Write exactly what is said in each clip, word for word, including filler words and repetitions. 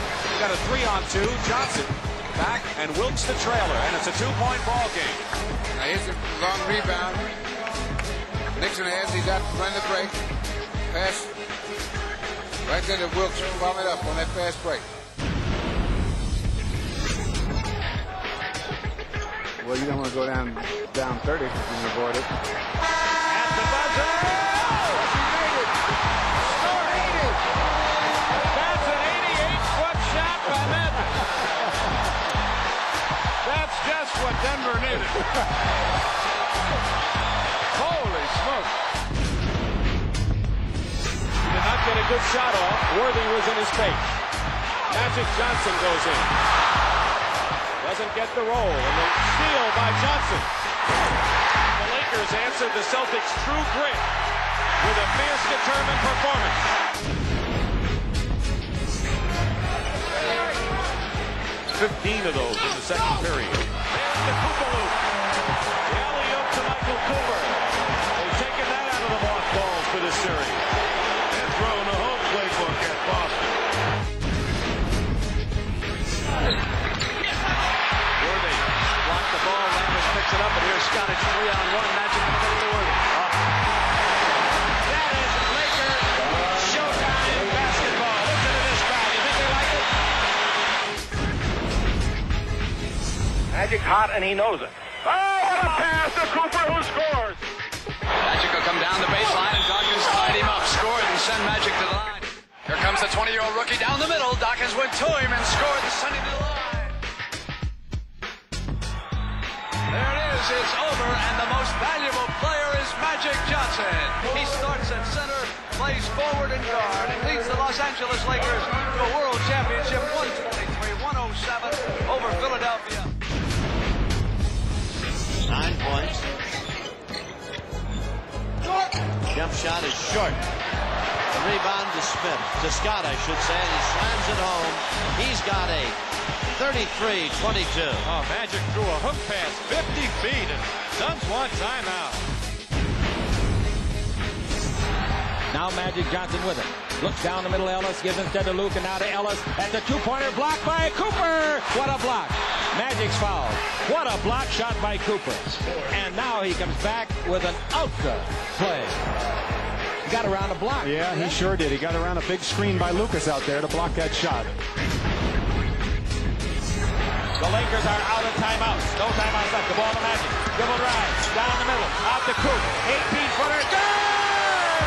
Got a three on two. Johnson back and Wilkes the trailer, and it's a two-point ball game. Now here's a long rebound. Nixon has, he got to run the break. Pass right there to Wilkes, warm it up on that fast break. Well, you don't want to go down down thirty if you can avoid it. At the buzzer! Oh, he made it! Score eighty! That's an eighty-eight foot shot by Magic. That's just what Denver needed. Holy smoke! He did not get a good shot off. Worthy was in his face. Magic Johnson goes in. Doesn't get the roll, and the steal by Johnson. The Lakers answered the Celtics' true grit with a fierce, determined performance. Fifteen of those in the second period. There's the Cooper loop. The alley-oop to Michael Cooper. They've taken that out of the mothballs for this series. They're throwing the home playbook at Boston. The ball, Landis picks it up, and here's Scottish three on one. Magic in the middle to Worthy. Oh. That is Laker Showtime basketball. Listen to this crowd. You think they like it? Magic hot, and he knows it. Oh, what a pass to Cooper, who scores. Magic will come down the baseline, and Dawkins tied him up, scored, and send Magic to the line. Here comes the twenty-year-old rookie down the middle. Dawkins went to him and scored and sent him to the line. There it is, it's over, and the most valuable player is Magic Johnson. He starts at center, plays forward and guard, and leads the Los Angeles Lakers to a world championship one twenty-three one oh seven over Philadelphia. Nine points. Jump shot is short. The rebound to Smith, to Scott, I should say, and he slams it home. He's got eight. thirty-three twenty-two. Oh, Magic threw a hook pass fifty feet, and Suns want timeout. Now Magic Johnson with it. Looks down the middle, Ellis gives instead to Luke, and now to Ellis. And the two-pointer blocked by Cooper. What a block. Magic's foul. What a block shot by Cooper. And now he comes back with an ultra play. He got around the block. Yeah, he sure did. He got around a big screen by Lucas out there to block that shot. The Lakers are out of timeouts. No timeouts left. The ball to Magic. Dribble drive. Down the middle. Out to Coop. eighteen-footer. Good!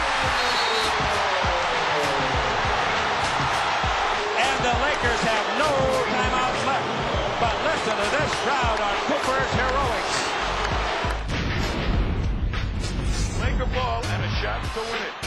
And the Lakers have no timeouts left. But listen to this crowd on Cooper's heroics. Laker ball and a shot to win it.